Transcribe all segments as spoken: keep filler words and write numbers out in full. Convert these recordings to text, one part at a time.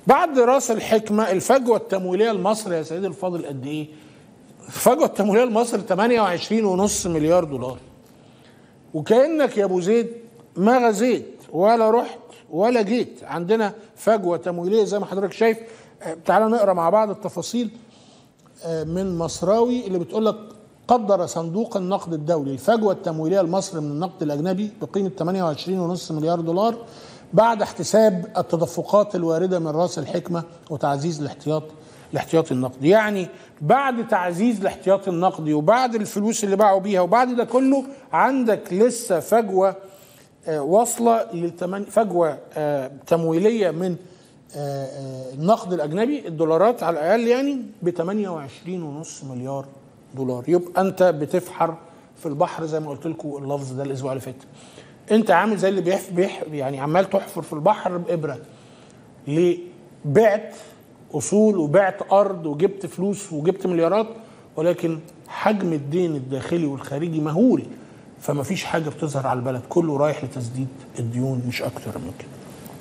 بعد راس الحكمه الفجوه التمويليه لمصر يا سيدي الفاضل قد ايه؟ الفجوه التمويليه لمصر ثمانية وعشرين ونص مليار دولار. وكانك يا ابو زيد ما غزيت ولا رحت ولا جيت. عندنا فجوه تمويليه زي ما حضرتك شايف. تعال نقرا مع بعض التفاصيل من مصراوي اللي بتقول لك قدر صندوق النقد الدولي الفجوه التمويليه لمصر من النقد الاجنبي بقيمه ثمانية وعشرين ونص مليار دولار بعد احتساب التدفقات الوارده من راس الحكمه وتعزيز الاحتياط الاحتياطي النقدي. يعني بعد تعزيز الاحتياطي النقدي وبعد الفلوس اللي باعوا بيها وبعد ده كله عندك لسه فجوه آه واصله للتمن فجوه آه تمويليه من آه آه النقد الاجنبي الدولارات على الاقل يعني ب ثمانية وعشرين ونص مليار دولار. يبقى انت بتفحر في البحر زي ما قلت لكم اللفظ ده الاسبوع اللي فات. انت عامل زي اللي بيح بيح يعني عمال تحفر في البحر بابره. ليه؟ بعت اصول وبعت ارض وجبت فلوس وجبت مليارات، ولكن حجم الدين الداخلي والخارجي مهول، فما فيش حاجه بتظهر على البلد، كله رايح لتسديد الديون مش اكتر من كده.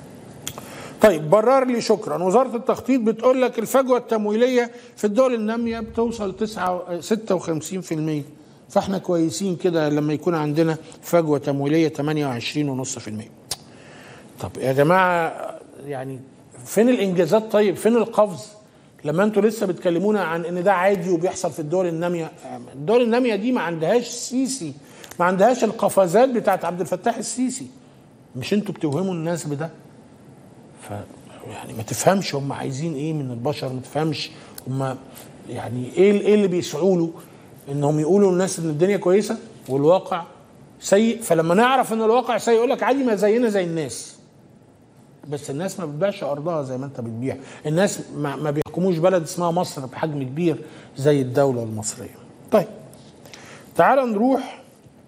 طيب برر لي شكرا. وزاره التخطيط بتقول لك الفجوه التمويليه في الدول الناميه بتوصل ستة وخمسين بالمية، فاحنا كويسين كده لما يكون عندنا فجوه تمويليه ثمانية وعشرين فاصلة خمسة بالمية. طب يا جماعه يعني فين الانجازات؟ طيب فين القفز؟ لما انتوا لسه بتكلمونا عن ان ده عادي وبيحصل في الدول الناميه. الدول الناميه دي ما عندهاش السيسي، ما عندهاش القفزات بتاعت عبد الفتاح السيسي. مش انتوا بتوهموا الناس بده؟ ف يعني ما تفهمش هم عايزين ايه من البشر، ما تفهمش هم يعني ايه ايه اللي بيسعوا له انهم يقولوا للناس ان الدنيا كويسه والواقع سيء. فلما نعرف ان الواقع سيء يقول لك عادي ما زينا زي الناس. بس الناس ما بتبيعش ارضها زي ما انت بتبيع. الناس ما, ما بيحكموش بلد اسمها مصر بحجم كبير زي الدوله المصريه. طيب تعال نروح.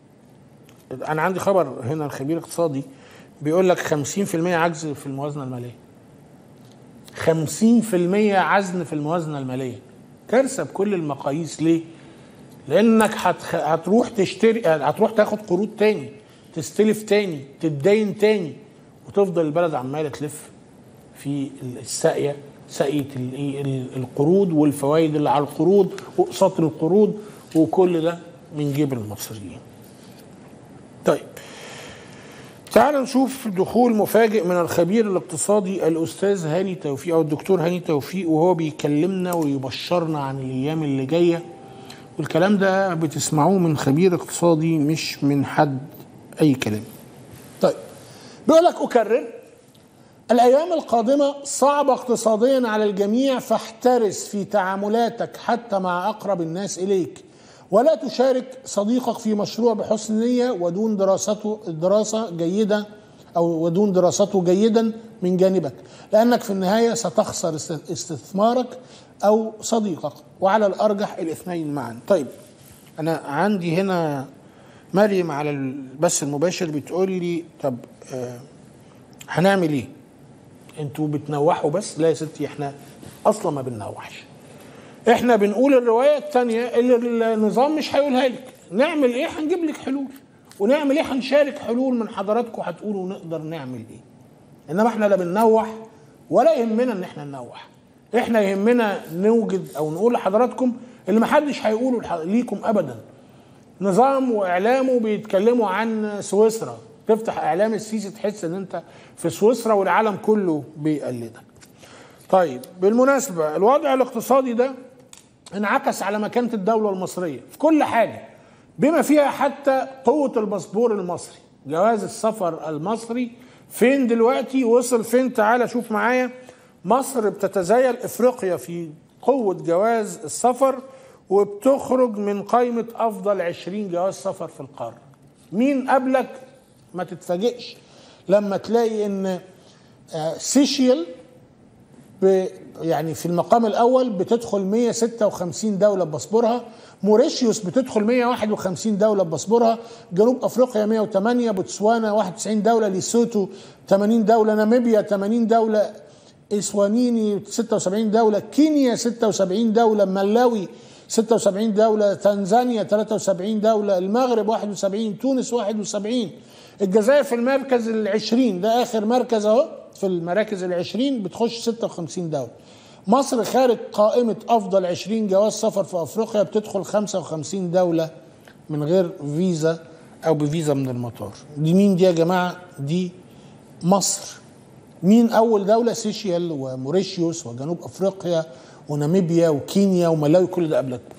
انا عندي خبر هنا الخبير الاقتصادي بيقول لك خمسين بالمية عجز في الموازنه الماليه. خمسين بالمية عزن في الموازنه الماليه. كارثه بكل المقاييس. ليه؟ لانك هتخ... هتروح تشتري هتروح تاخد قروض تاني، تستلف تاني، تتدين تاني، وتفضل البلد عماله تلف في الساقيه ساقيه القروض والفوائد اللي على القروض واقساط القروض وكل ده من جيب المصريين. طيب تعال نشوف دخول مفاجئ من الخبير الاقتصادي الاستاذ هاني توفيق او الدكتور هاني توفيق وهو بيكلمنا ويبشرنا عن الايام اللي جايه. والكلام ده بتسمعوه من خبير اقتصادي مش من حد اي كلام. طيب بيقول لك أكرر الأيام القادمة صعبة اقتصاديا على الجميع، فاحترس في تعاملاتك حتى مع أقرب الناس إليك، ولا تشارك صديقك في مشروع بحسن نية ودون دراسته دراسة جيدة أو ودون دراسته جيدا من جانبك، لأنك في النهاية ستخسر استثمارك أو صديقك، وعلى الأرجح الاثنين معا. طيب أنا عندي هنا مريم على البث المباشر بتقول لي طب آه هنعمل ايه؟ انتوا بتنوحوا بس؟ لا يا ستي احنا اصلا ما بننوحش. احنا بنقول الروايه الثانيه اللي النظام مش هيقولها لك. نعمل ايه؟ هنجيب لك حلول. ونعمل ايه؟ هنشارك حلول من حضراتكم هتقولوا نقدر نعمل ايه. انما احنا لا بننوح ولا يهمنا ان احنا ننوح. احنا يهمنا نوجد او نقول لحضراتكم اللي ما حدش هيقوله ليكم ابدا. نظام واعلامه بيتكلموا عن سويسرا، تفتح اعلام السيسي تحس ان انت في سويسرا والعالم كله بيقلدك. طيب بالمناسبه الوضع الاقتصادي ده انعكس على مكانه الدوله المصريه في كل حاجه، بما فيها حتى قوه الباسبور المصري. جواز السفر المصري فين دلوقتي؟ وصل فين؟ تعالى شوف معايا. مصر بتتزايل افريقيا في قوه جواز السفر، وبتخرج من قائمه افضل عشرين جواز سفر في القاره. مين قبلك؟ ما تتفاجئش لما تلاقي ان سيشيل يعني في المقام الاول بتدخل مية وستة وخمسين دوله بباسبورها، موريشيوس بتدخل مية وواحد وخمسين دوله بباسبورها، جنوب افريقيا مية وتمانية، بوتسوانا واحد وتسعين دوله، ليسوتو ثمانين دوله، ناميبيا ثمانين دوله، اسوانيني ستة وسبعين دوله، كينيا ستة وسبعين دوله، ملاوي ستة وسبعين دوله، تنزانيا ثلاثة وسبعين دوله، المغرب واحد وسبعين، تونس واحد وسبعين، الجزائر في المركز العشرين، ده اخر مركز اهو في المراكز العشرين بتخش ستة وخمسين دولة. مصر خارج قائمة أفضل عشرين جواز سفر في أفريقيا بتدخل خمسة وخمسين دولة من غير فيزا أو بفيزا من المطار. دي مين دي يا جماعة؟ دي مصر. مين أول دولة؟ سيشيال وموريشيوس وجنوب أفريقيا وناميبيا وكينيا وملاوي. كل ده قبلك،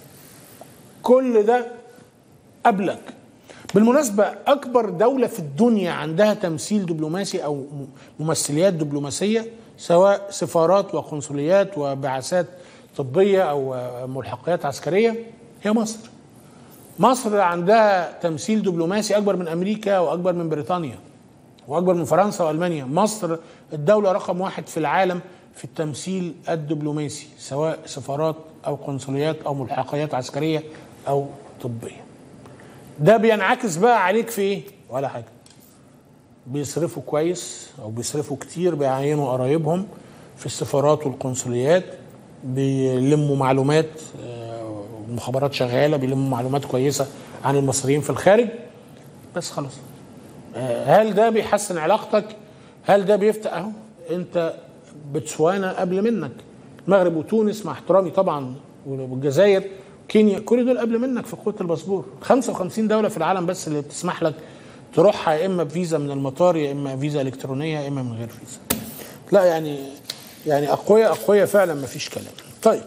كل ده قبلك. بالمناسبة أكبر دولة في الدنيا عندها تمثيل دبلوماسي أو ممثليات دبلوماسية سواء سفارات وقنصليات وبعثات طبية أو ملحقيات عسكرية هي مصر. مصر عندها تمثيل دبلوماسي أكبر من أمريكا وأكبر من بريطانيا وأكبر من فرنسا وألمانيا. مصر الدولة رقم واحد في العالم في التمثيل الدبلوماسي سواء سفارات أو قنصليات أو ملحقيات عسكرية أو طبية. ده بينعكس بقى عليك في ايه؟ ولا حاجه. بيصرفوا كويس او بيصرفوا كتير، بيعينوا قرايبهم في السفارات والقنصليات، بيلموا معلومات، المخابرات شغاله بيلموا معلومات كويسه عن المصريين في الخارج. بس خلاص. هل ده بيحسن علاقتك؟ هل ده بيفتح؟ اهو انت بتسوانا قبل منك، المغرب وتونس مع احترامي طبعا والجزائر كينيا، كل دول قبل منك في قوة الباسبور. خمسة وخمسين دولة في العالم بس اللي بتسمح لك تروحها يا اما بفيزا من المطار يا اما فيزا الكترونية يا اما من غير فيزا. لا يعني يعني اقوياء اقوياء فعلا ما فيش كلام. طيب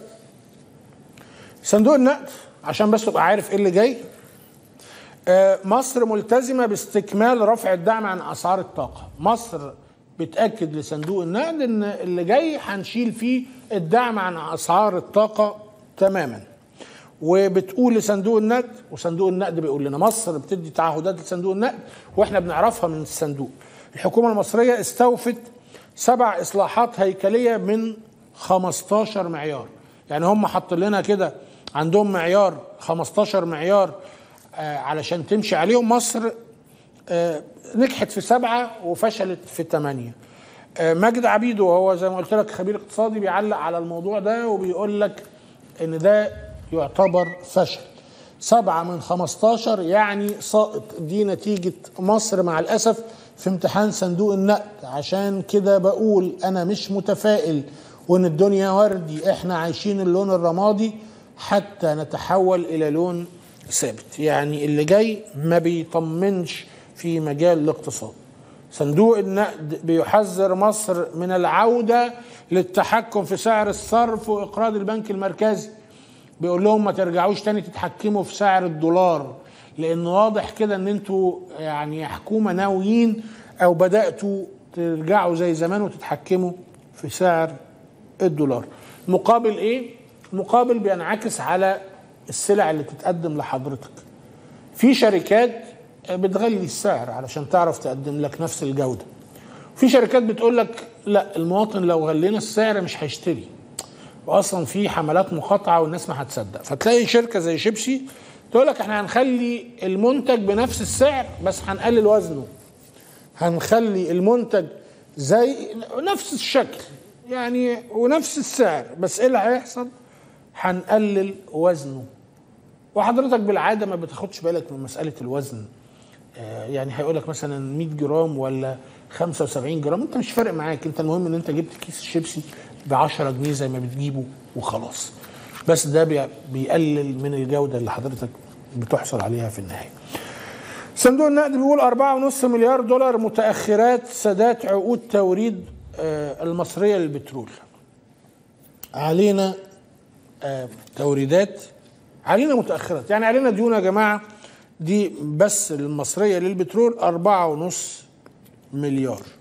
صندوق النقد عشان بس تبقى عارف ايه اللي جاي. آه مصر ملتزمة باستكمال رفع الدعم عن اسعار الطاقة. مصر بتأكد لصندوق النقد ان اللي جاي هنشيل فيه الدعم عن اسعار الطاقة تماما. وبتقول لصندوق النقد، وصندوق النقد بيقول لنا مصر بتدي تعهدات لصندوق النقد واحنا بنعرفها من الصندوق. الحكومه المصريه استوفت سبع اصلاحات هيكليه من خمستاشر معيار. يعني هم حاطين لنا كده عندهم معيار خمستاشر معيار آه علشان تمشي عليهم. مصر آه نجحت في سبعه وفشلت في ثمانيه. آه ماجد عبيده وهو زي ما قلت لك خبير اقتصادي بيعلق على الموضوع ده وبيقول لك ان ده يعتبر فشل. سبعة من خمستاشر يعني ساقط. دي نتيجة مصر مع الأسف في امتحان صندوق النقد. عشان كده بقول أنا مش متفائل وإن الدنيا وردي، إحنا عايشين اللون الرمادي حتى نتحول إلى لون ثابت. يعني اللي جاي ما بيطمنش في مجال الاقتصاد. صندوق النقد بيحذر مصر من العودة للتحكم في سعر الصرف وإقراض البنك المركزي. بيقول لهم ما ترجعوش تاني تتحكموا في سعر الدولار، لان واضح كده ان انتوا يعني يا حكومه ناويين او بداتوا ترجعوا زي زمان وتتحكموا في سعر الدولار. مقابل ايه؟ مقابل بينعكس على السلع اللي تتقدم لحضرتك. في شركات بتغلي السعر علشان تعرف تقدم لك نفس الجوده. في شركات بتقول لك لا، المواطن لو غلينا السعر مش هيشتري، واصلا في حملات مقاطعه والناس ما هتصدق. فتلاقي شركه زي شيبسي تقول لك احنا هنخلي المنتج بنفس السعر بس هنقلل وزنه. هنخلي المنتج زي نفس الشكل يعني ونفس السعر، بس ايه اللي هيحصل؟ هنقلل وزنه. وحضرتك بالعاده ما بتاخدش بالك من مساله الوزن. آه يعني هيقول لك مثلا مية جرام ولا خمسة وسبعين جرام، انت مش فارق معاك. انت المهم ان انت جبت كيس الشيبسي ب عشرة جنيه زي ما بتجيبه وخلاص. بس ده بيقلل من الجوده اللي حضرتك بتحصل عليها في النهايه. صندوق النقد بيقول أربعة ونص مليار دولار متاخرات سداد عقود توريد آه المصريه للبترول. علينا آه توريدات، علينا متاخرات، يعني علينا ديون يا جماعه. دي بس المصريه للبترول أربعة ونص مليار.